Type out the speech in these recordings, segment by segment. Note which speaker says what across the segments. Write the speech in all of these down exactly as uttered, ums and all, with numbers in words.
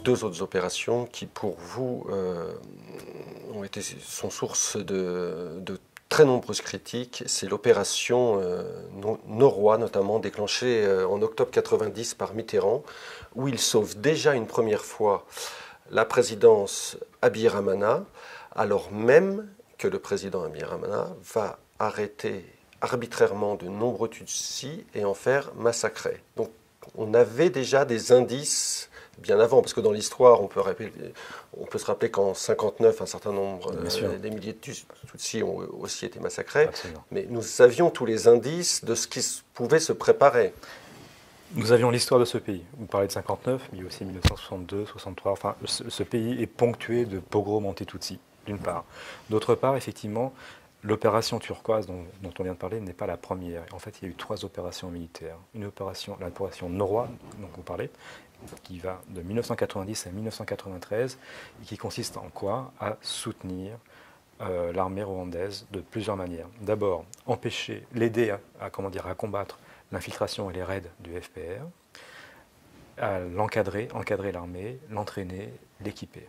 Speaker 1: deux autres opérations qui, pour vous, euh, ont été, sont source de, de très nombreuses critiques. C'est l'opération euh, Noroy, notamment déclenchée euh, en octobre quatre-vingt-dix par Mitterrand, où il sauve déjà une première fois la présidence Abiy Rahmana, alors même que le président Abiy Rahmana va arrêter arbitrairement de nombreux Tutsis et en faire massacrer. Donc on avait déjà des indices bien avant, parce que dans l'histoire, on peut, rappeler, on peut se rappeler qu'en cinquante-neuf, un certain nombre, euh, des milliers de Tutsis ont aussi été massacrés. Absolument. Mais nous avions tous les indices de ce qui pouvait se préparer.
Speaker 2: Nous avions l'histoire de ce pays. Vous parlez de cinquante-neuf, mais il y a aussi mille neuf cent soixante-deux, soixante-trois. Enfin, ce, ce pays est ponctué de pogroms anti-Tutsis, d'une part. D'autre part, effectivement, l'opération turquoise dont, dont on vient de parler n'est pas la première. En fait, il y a eu trois opérations militaires. Une opération, l'opération Noroy, dont vous parlez, qui va de mille neuf cent quatre-vingt-dix à mille neuf cent quatre-vingt-treize, et qui consiste en quoi? À soutenir euh, l'armée rwandaise de plusieurs manières. D'abord, empêcher, l'aider à, à, comment dire, à combattre l'infiltration et les raids du F P R, à l'encadrer, encadrer l'armée, l'entraîner, l'équiper.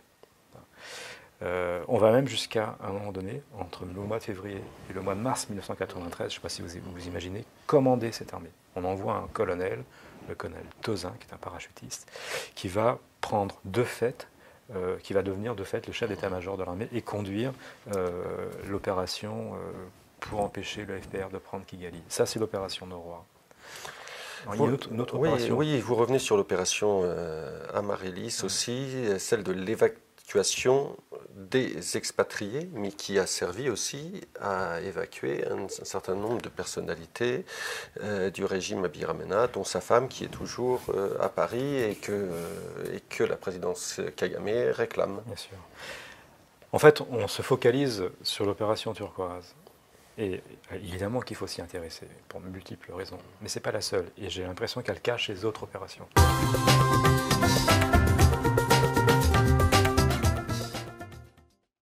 Speaker 2: Euh, on va même jusqu'à un moment donné, entre le mois de février et le mois de mars mille neuf cent quatre-vingt-treize, je ne sais pas si vous vous imaginez, commander cette armée. On envoie un colonel, le colonel Tozin, qui est un parachutiste, qui va prendre de fait, euh, qui va devenir de fait le chef d'état-major de l'armée et conduire euh, l'opération euh, pour empêcher le F P R de prendre Kigali. Ça, c'est l'opération Noroy.
Speaker 1: Alors, il y a une autre, une autre oui, opération. Oui, vous revenez sur l'opération euh, Amaryllis aussi, celle de l'évacuation des expatriés, mais qui a servi aussi à évacuer un, un certain nombre de personnalités euh, du régime Abiy Rahmana, dont sa femme qui est toujours euh, à Paris et que, euh, et que la présidence Kagame réclame.
Speaker 2: Bien sûr. En fait, on se focalise sur l'opération turquoise. Et évidemment qu'il faut s'y intéresser, pour de multiples raisons. Mais ce n'est pas la seule. Et j'ai l'impression qu'elle cache les autres opérations.